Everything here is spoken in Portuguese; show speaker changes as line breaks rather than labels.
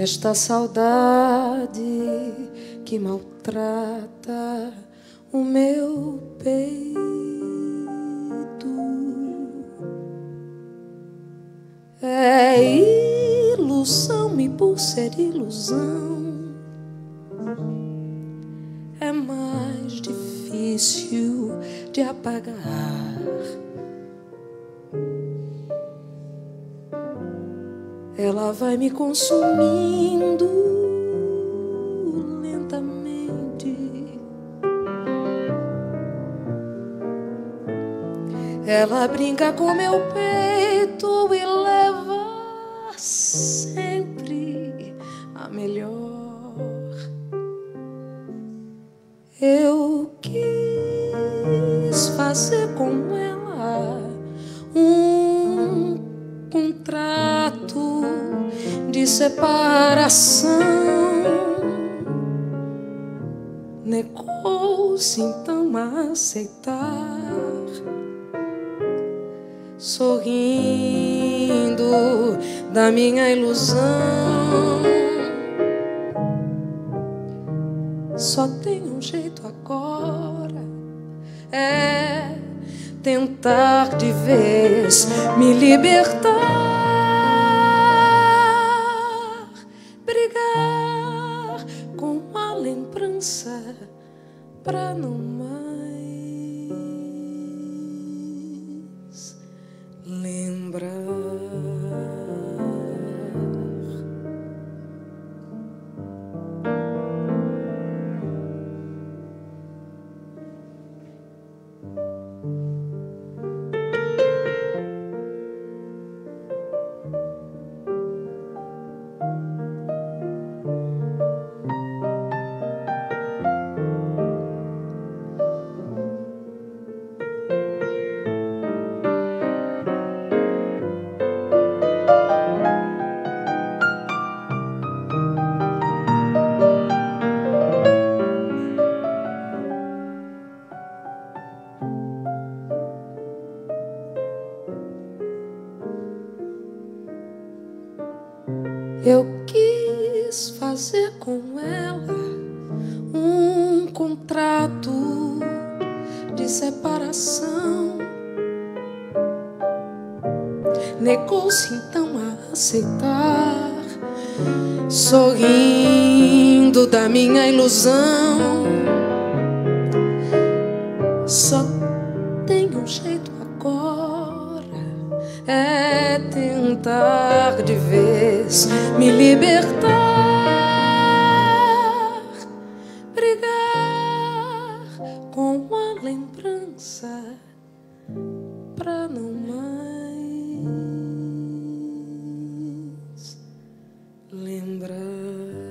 esta saudade que maltrata o meu peito. É ilusão e por ser ilusão é mais difícil de apagar. Ela vai me consumindo lentamente. Ela brinca com meu peito e leva sempre a melhor. Eu quis fazer com ela um contrato de separação. Negou-se então a aceitar, sorrindo da minha ilusão. Só tem um jeito agora, é tentar de vez me libertar, brigar com a lembrança pra não mais lembrar. Eu quis fazer com ela um contrato de separação. Negou-se então a aceitar, sorrindo da minha ilusão. Só tem um jeito agora, é tentar de vez me libertar, brigar com a lembrança pra não mais lembrar.